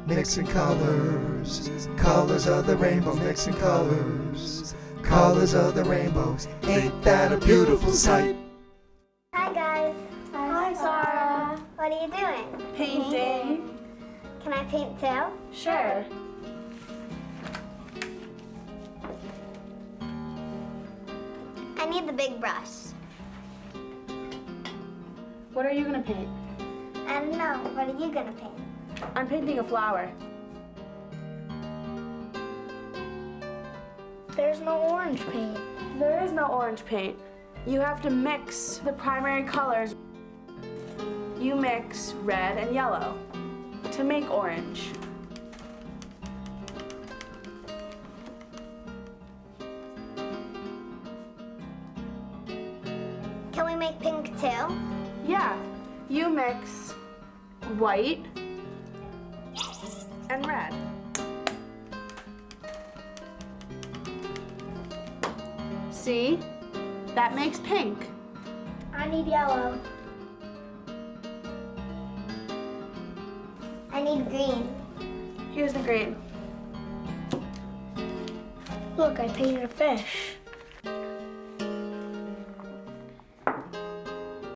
mixing colors. Colors of the rainbow, mixing colors. Colors of the rainbow, ain't that a beautiful sight? Hi guys. Hi Sarah. What are you doing? Painting. Can I paint too? Sure. I need the big brush. What are you gonna paint? I don't know. What are you gonna paint? I'm painting a flower. There's no orange paint. There is no orange paint. You have to mix the primary colors. You mix red and yellow to make orange. Can we make pink too? Yeah, you mix white and red. See? That makes pink. I need yellow. I need green. Here's the green. Look, I painted a fish.